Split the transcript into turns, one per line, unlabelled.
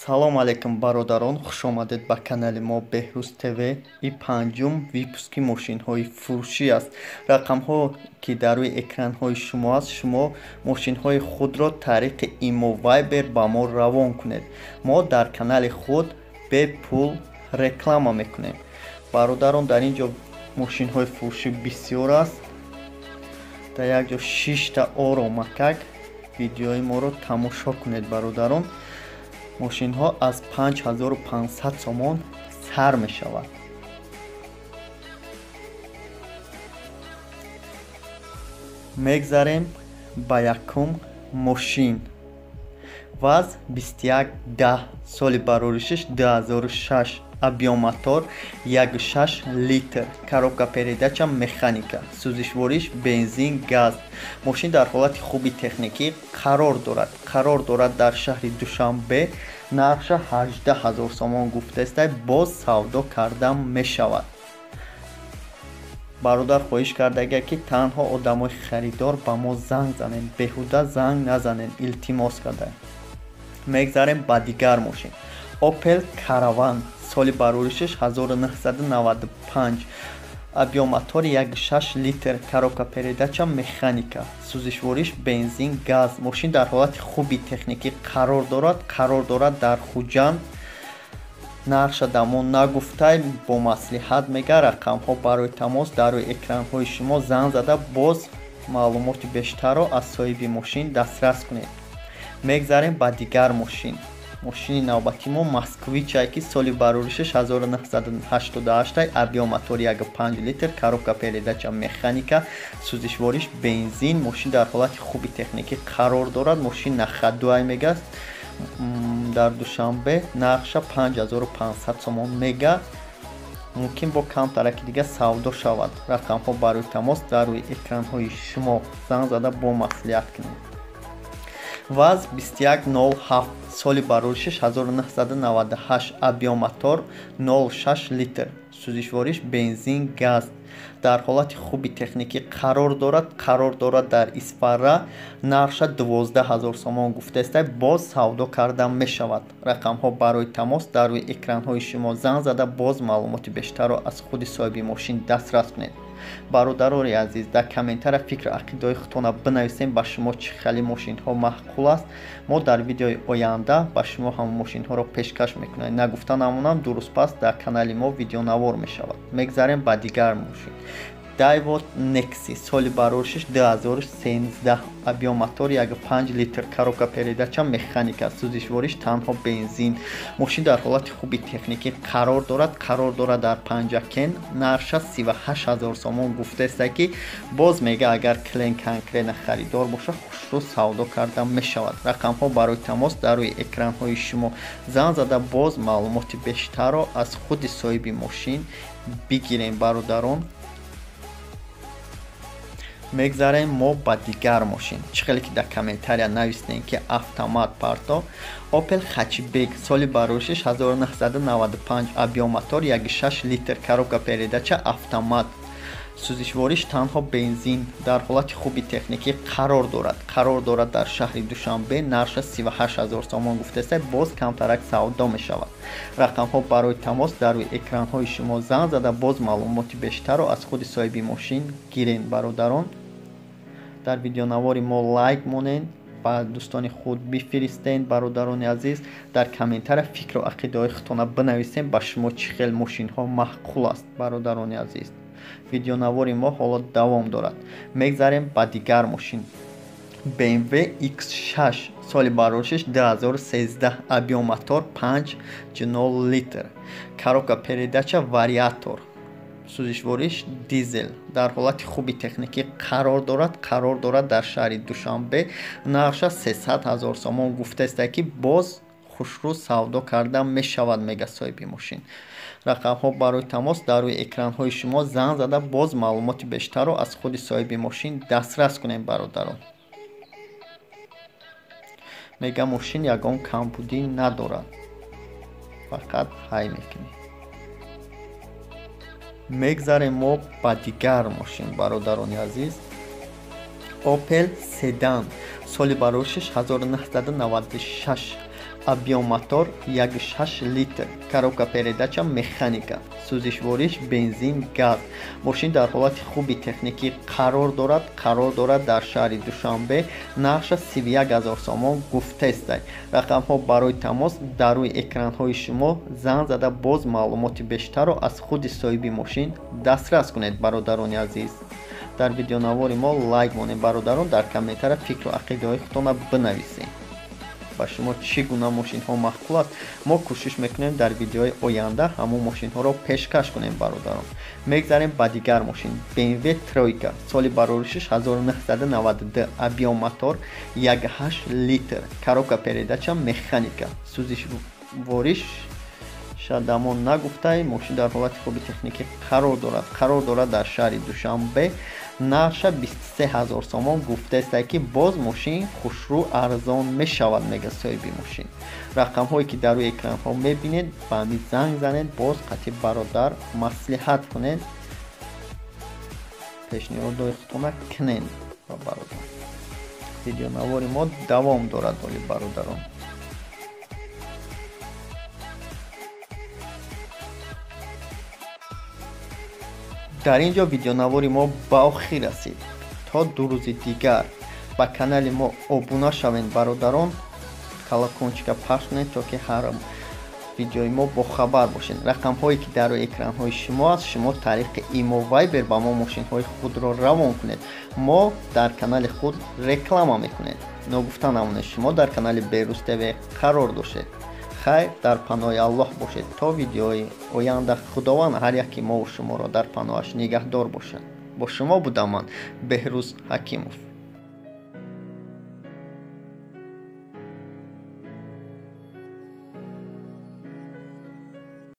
Салом алейкум бародарон, хушомадед ба канали мо Беҳрӯз ТВ. И панҷум випуски мошинҳои фурӯшӣ аст. Рақамҳо ки дар рӯи экранҳои шумо аст, шумо мошинҳои худро тариқи имо вайбер ба мо равон кунед. Мо дар канали худ бе пул реклама мекунем. Бародарон, дар ин ҷо мошинҳои фурӯшӣ бисёр аст. Дар як ҷо 6 оро макак. Видеои моро тамошо кунед бародарон. мошинҳо аз 5500 сомон сар мешавад. мегзарем ба якум мошин. ваз 2110 соли бароришиш 2006. объем мотор 1.6 литр. коробка передача механика. сӯзишвориш бензин, газ. мошин дар ҳолати хуби техникӣ қарор дорад дар шаҳри душанбе. нарша 18000 сомон гуфтааст. боз савдо карда мешавад. бародар, хоҳиш карда агар ки танҳо одамои харидор ба мо занг занед, беҳуда занг назанед, илтимос карда. мегзарем ба дигар мошин. Opel Caravan соли бароришиш 1995. объем мотор 1.6 литр. коробка передача механика. сӯзишвориш бензин, газ. мошин дар ҳолати хуби техникӣ қарор дорад дар хуҷанд. нарша дамо нагуфтай бо маслиҳат мега. рақамҳо барои тамос дар рӯи экранҳои шумо занг зада боз маълумоти бештарро аз соҳиби мошин дастрас кунед. мегзарем ба дигар мошин. мошини навбати мо москвича ки соли бароришиш 1988. объем мотор 1.5 литр. коробка передача механика. сӯзишвориш бензин. мошин дар ҳолати хуби техникӣ қарор дорад. мошин нахдуай мегаст. дар душанбе нарша 5500 сомон мега. мумкин бо камтараки дига савдо шавад. рақамҳо барои тамос дар рӯи экранҳои шумо занг зада бо маслиҳат кунед. ваз 2107 соли бароришиш 1998. объем мотор 0.6 литр. сӯзишвориш бензин, газ. дар ҳолати хуби техникӣ қарор дорад дар исфара. нарша 12000 сомон гуфтааст. боз савдо карда мешавад. рақамҳо барои тамос дар рӯи экранҳои шумо занг зада боз маълумоти бештарро аз худи соҳиби мошин дастрас кунед. бародарони азиз, дар комментария фикру ақидаи худтона бинависем ба шумо чӣ хели мошинҳо маъқул аст. мо дар видеои оянда ба шумо ҳамон мошинҳоро пешкаш мекунем. нагуфта намонам, дуруст пас дар канали мо видеонавор мешавад. мегзарем ба дигар мошин. Daewoo Nexi соли бароришиш 2013. объем мотор 1.5 литр. коробка передача механика. сӯзишвориш танҳо бензин. мошин дар ҳолати хуби техникӣ қарор дорад дар панҷакен. нарша 38000 сомон гуфтааст ки боз мега агар клен конкретна харидор боша хушрӯ савдо карда мешавад. рақамҳо барои тамос дар рӯи экранҳои шумо занг зада боз маълумоти бештарро аз худи соҳиби мошин бигирем бародарон. мегзарем мо ба дигар мошин. чӣ хеле ки дар комментария нависнем ки автомат парто. Opel Hatchback соли бароришиш 1995. объем мотор 1.6 литр. коробка передача автомат. сӯзишвориш танҳо бензин. дар ҳолати хуби техникӣ қарор дорад дар шаҳри душанбе. нарша 38000 сомон гуфтааст. боз камтарак савдо мешавад. рақамҳо барои тамос дар рӯи экранҳои шумо занг зада боз маълумоти бештарро аз худи соҳиби мошин гирен бародарон. дар видеонавори мо лайк монед, ба дӯстони худ бифиристед. бародарони азиз, дар комментария фикру ақидаи худтона бинависем ба шумо чӣ хел мошинҳо маъқул аст. бародарони азиз, видеонавори мо ҳоло давом дорад. мегзарем ба дигар мошин. BMW X6 соли бароришиш 2013. объем мотор 5.0 литр. коробка передача вариатор. сӯзишвориш дизел. дар ҳолати хуби техникӣ қарор дорад дар шаҳри душанбе. нарша 300000 сомон гуфтааст ки боз хушрӯ савдо карда мешавад, мега соҳиби мошин. рақамҳо барои тамос дар рӯи экранҳои шумо занг зада боз маълумоти бештарро аз худи соҳиби мошин дастрас кунем бародарон. мега мошин ягон камбудӣ надорад, фақат ҳай мекунем. мегзарем мо ба дигар мошин бародарони азиз. Opel Sedan соли бароришиш 1996. объем-мотор 1.6 литр, коробка передача механика, сӯзишвориш бензин, газ. мошин дар ҳолати хуби техникӣ қарор дорад дар шаҳри Душанбе. нарша 31000 сомон гуфтестай. рақамҳо барои тамос дар рӯи экранҳои шумо занг зада боз маълумоти бештарро аз худи соҳиби мошин дастрас кунед. бародарони азиз, дар видеонавори мо лайк монед. бародарон, дар комментария фикру ақидаҳои худтонро бинависед. ба шумо чӣ гуна мошинҳо маъқул аст? мо кӯшиш мекунем дар видеои оянда ҳамон мошинҳоро пешкаш кунем. бародарон, мегзарем ба дигар мошин. BMW тройка, соли бароришиш 1992, объем мотор 1.8 литр, коробка передача механика, сӯзишвориш шадамон нагуфтай. мошин дар ҳолати хуби техникӣ қарор дорад дар шаҳри Душанбе. нарша 23000 сомон гуфтааст ки боз мошин хушрӯ арзон мешавад, мега соҳиби мошин. рақамҳое ки дар рӯи экранҳо мебинед, ба ҳамин занг занед. боз қатъи бародар маслиҳат кунед, пешниҳодҳои худтонро кунед. бародар, видеонавори мо давом дорад. оли бародарон, дар ин ҷо видеонавори мо ба охир расид. то ду рӯзи дигар ба канали мо обуна шавед. бародарон, колокольчика пахш кунед, то ки ҳар видеои мо бохабар бошед. рақамҳое ки дар рӯи экранҳои шумо аст, шумо тариқи имо вайбер ба мо мошинҳои худро равон кунед. мо дар канали худ реклама мекунем. ногуфта намонед, шумо дар канали Берус ТВ қарор доштед. хайр, дар паноҳи Аллоҳ бошед. то видеои оянда худованд ҳар яки мову шуморо дар паноҳаш нигаҳдор бошад. бо шумо будам ман, Беҳрӯз Ҳакимов.